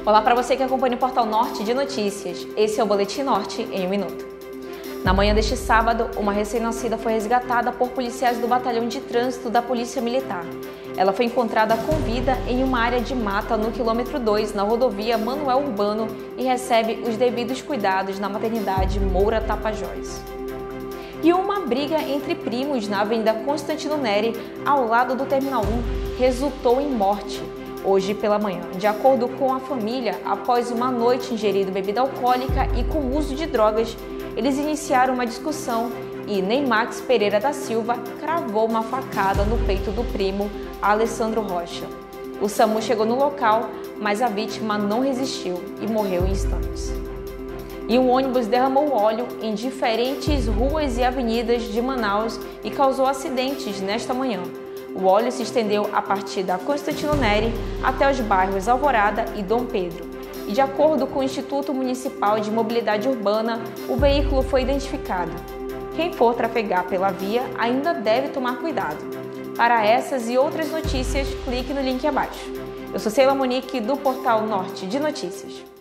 Olá para você que acompanha o Portal Norte de Notícias. Esse é o Boletim Norte em 1 minuto. Na manhã deste sábado, uma recém-nascida foi resgatada por policiais do Batalhão de Trânsito da Polícia Militar. Ela foi encontrada com vida em uma área de mata no quilômetro 2, na rodovia Manuel Urbano, e recebe os devidos cuidados na maternidade Moura Tapajós. E uma briga entre primos na Avenida Constantino Neri, ao lado do Terminal 1, resultou em morte hoje pela manhã. De acordo com a família, após uma noite ingerindo bebida alcoólica e com uso de drogas, eles iniciaram uma discussão e Neymax Pereira da Silva cravou uma facada no peito do primo, Alessandro Rocha. O SAMU chegou no local, mas a vítima não resistiu e morreu em instantes. E um ônibus derramou óleo em diferentes ruas e avenidas de Manaus e causou acidentes nesta manhã. O óleo se estendeu a partir da Constantino Neri até os bairros Alvorada e Dom Pedro. E de acordo com o Instituto Municipal de Mobilidade Urbana, o veículo foi identificado. Quem for trafegar pela via ainda deve tomar cuidado. Para essas e outras notícias, clique no link abaixo. Eu sou Sheila Monique, do Portal Norte de Notícias.